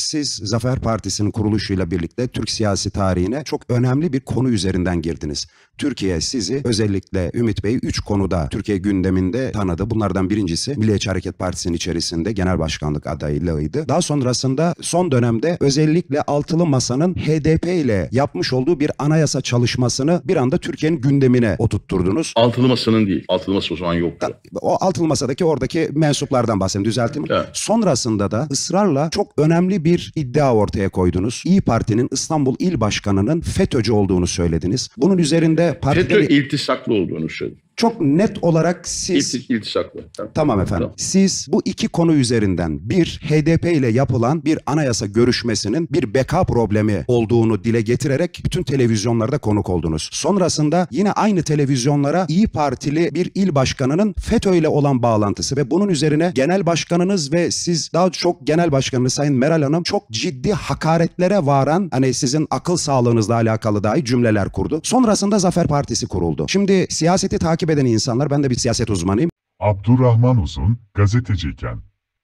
siz Zafer Partisi'nin kuruluşuyla birlikte Türk siyasi tarihine çok önemli bir konu üzerinden girdiniz. Türkiye sizi, özellikle Ümit Bey, 3 konuda Türkiye gündeminde tanıdı. Bunlardan birincisi Milliyetçi Hareket Partisi'nin içerisinde genel başkanlık adaylığıydı. Daha sonrasında son dönemde özellikle Altılı Masa'nın HDP ile yapmış olduğu bir anayasa çalışmasını bir anda Türkiye'nin gündemine oturtturdunuz. Altılı Masa'nın değil. Altılı Masa o zaman yoktu. O Altılı Masa'daki oradaki mensuplardan bahsedeyim, düzelteyim. Evet. Sonrasında da ısrarla çok önemli bir iddia ortaya koydunuz. İYİ Parti'nin İstanbul İl Başkanı'nın FETÖ'cü olduğunu söylediniz. Bunun üzerinde FETÖ iltisaklı olduğunu söyledim. Çok net olarak siz... İltisaklı. Tamam efendim. Tamam. Siz bu iki konu üzerinden bir HDP ile yapılan bir anayasa görüşmesinin bir beka problemi olduğunu dile getirerek bütün televizyonlarda konuk oldunuz. Sonrasında yine aynı televizyonlara İYİ Partili bir il başkanının FETÖ ile olan bağlantısı ve bunun üzerine genel başkanınız ve siz, daha çok genel başkanınız Sayın Meral Hanım, çok ciddi hakaretlere varan, hani sizin akıl sağlığınızla alakalı dahi cümleler kurdu. Sonrasında Zafer Partisi kuruldu. Şimdi siyaseti takip eden insanlar, ben de bir siyaset uzmanıyım. Abdurrahman Uzun gazeteciyken.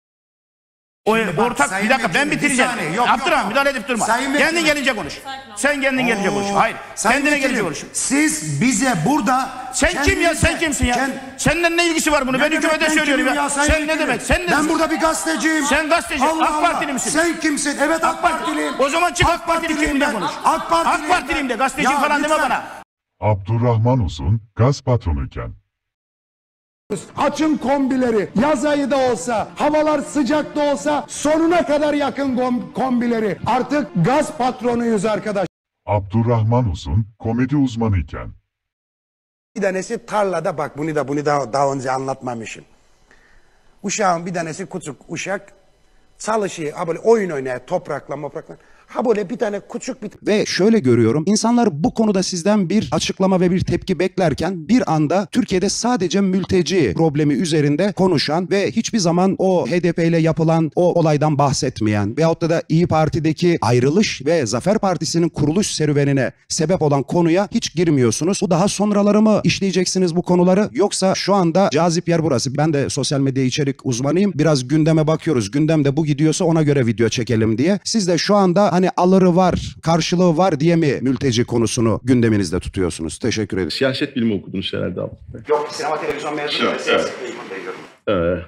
Bir dakika ben bitireceğim. Abdurrahman müdahale edip durma. Kendin gelince konuş. Sen kendin gelince konuş. Hayır. Kendine gelince konuş. Siz bize burada... Sen kim ya? Sen kimsin ya? Senden ne ilgisi var bunu? Ben hükümete söylüyorum ya. Sen ne demek? Ben burada bir gazeteciyim. Sen gazeteci. AK Partili misin? Sen kimsin? Evet, AK Partiliyim. O zaman çık AK Partili kimliğinde konuş. AK Partiliyim de. Gazeteci falan deme bana. Abdurrahman Uzun gaz patronuyken. Açın kombileri, yaz ayı da olsa, havalar sıcak da olsa sonuna kadar yakın kombileri. Artık gaz patronuyuz arkadaş. Abdurrahman Uzun komedi uzmanıyken. Bir tanesi tarlada, bak bunu da daha önce anlatmamışım. Uşağın bir tanesi küçük uşak çalışıyor, böyle oyun oynuyor toprakla. Ha böyle bir tane küçük bir... Ve şöyle görüyorum, insanlar bu konuda sizden bir açıklama ve bir tepki beklerken bir anda Türkiye'de sadece mülteci problemi üzerinde konuşan ve hiçbir zaman o HDP ile yapılan o olaydan bahsetmeyen veyahut da İYİ Parti'deki ayrılış ve Zafer Partisi'nin kuruluş serüvenine sebep olan konuya hiç girmiyorsunuz. Bu daha sonraları mı işleyeceksiniz bu konuları, yoksa şu anda cazip yer burası? Ben de sosyal medya içerik uzmanıyım. Biraz gündeme bakıyoruz. Gündemde bu gidiyorsa ona göre video çekelim diye. Siz de şu anda hani alırı var, karşılığı var diye mi mülteci konusunu gündeminizde tutuyorsunuz? Teşekkür ederim. Siyaset bilimi okudunuz herhalde abi. Yok, sinema televizyon mezunu ve siyaset eğitiminde.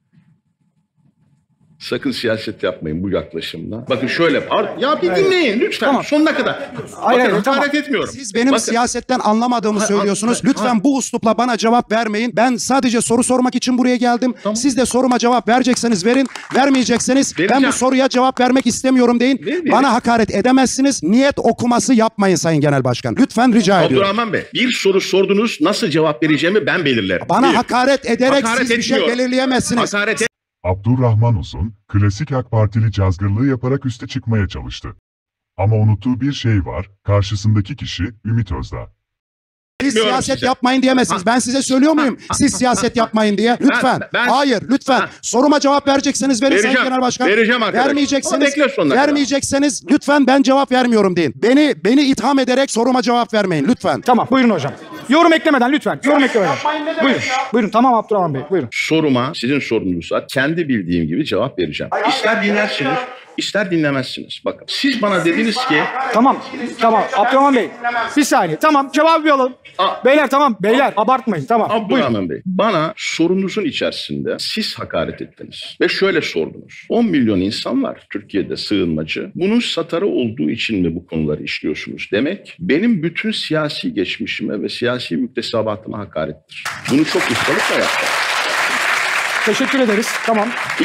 Sakın siyaset yapmayın bu yaklaşımla. Bakın şöyle, ya bir dinleyin lütfen, tamam, sonuna kadar. Hayır, hakaret etmiyorum. Siz benim siyasetten anlamadığımı söylüyorsunuz. Lütfen bu üslupla bana cevap vermeyin. Ben sadece soru sormak için buraya geldim. Tamam. Siz de soruma cevap verecekseniz verin. Vermeyecekseniz ben bu soruya cevap vermek istemiyorum deyin. Bana hakaret edemezsiniz. Niyet okuması yapmayın Sayın Genel Başkan. Lütfen rica ediyorum. Abdurrahman Bey, bir soru sordunuz, nasıl cevap vereceğimi ben belirlerim. Bana hakaret ederek siz bir şey belirleyemezsiniz. Abdurrahman Uzun, klasik AK Partili cazgırlığı yaparak üste çıkmaya çalıştı. Ama unuttuğu bir şey var, karşısındaki kişi Ümit Özdağ. Siz siyaset yapmayın diyemezsiniz. Ben size söylüyor muyum? Siz siyaset yapmayın diye. Lütfen. Hayır, lütfen. Soruma cevap verecekseniz verin Sayın Genel Başkan. Vereceğim arkadaşlar. Vermeyecekseniz lütfen ben cevap vermiyorum deyin. Beni itham ederek soruma cevap vermeyin lütfen. Tamam, buyurun hocam. Yorum eklemeden lütfen. Yorum eklemeden. Buyurun. Buyurun. Tamam Abdurrahman Bey. Buyurun. Soruma sizin sorunuza kendi bildiğim gibi cevap vereceğim. İster dinlersiniz, ister dinlemezsiniz. Bakın siz bana dediniz ki... Tamam Abdurrahman Bey. Bir saniye. Tamam, cevabı alalım. Beyler tamam. Beyler abartmayın. Tamam. Abdurrahman Bey, bana sorunuzun içerisinde siz hakaret ettiniz. Ve şöyle sordunuz. 10 milyon insan var Türkiye'de sığınmacı. Bunun satarı olduğu için mi bu konuları işliyorsunuz? Demek benim bütün siyasi geçmişime ve siyasi müktesebatıma hakarettir. Bunu çok ustalıkla yaptım. Teşekkür ederiz. Tamam.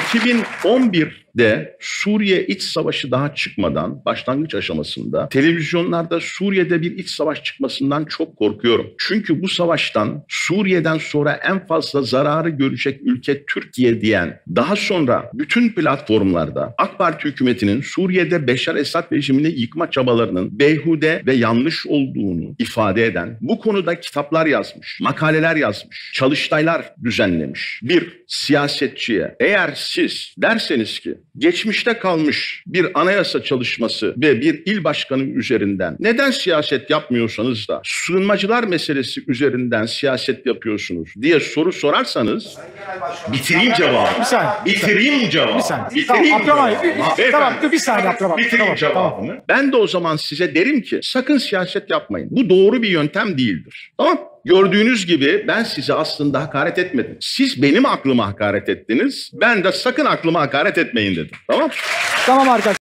2011'de Suriye iç savaşı daha çıkmadan, başlangıç aşamasında televizyonlarda Suriye'de bir iç savaş çıkmasından çok korkuyorum. Çünkü bu savaştan Suriye'den sonra en fazla zararı görecek ülke Türkiye diyen, daha sonra bütün platformlarda AK Parti hükümetinin Suriye'de Beşar Esad rejimini yıkma çabalarının beyhude ve yanlış olduğunu ifade eden, bu konuda kitaplar yazmış, makaleler yazmış, çalıştaylar düzenlemiş bir siyasetçiye eğer siz derseniz ki geçmişte kalmış bir anayasa çalışması ve bir il başkanı üzerinden neden siyaset yapmıyorsanız da sığınmacılar meselesi üzerinden siyaset yapıyorsunuz diye soru sorarsanız bitireyim cevabı. Bir saniye. Bitireyim cevabı. Bir saniye. Bitireyim Tamam, cevabı. Abdurrahman, tamam, bir saniye Abdurrahman. Bitireyim cevabını. Ben de o zaman size derim ki sakın siyaset yapmayın. Bu doğru bir yöntem değildir. Tamam? Gördüğünüz gibi ben size aslında hakaret etmedim. Siz benim aklıma hakaret ettiniz. Ben de sakın aklıma hakaret etmeyin dedim. Tamam? Tamam arkadaşlar.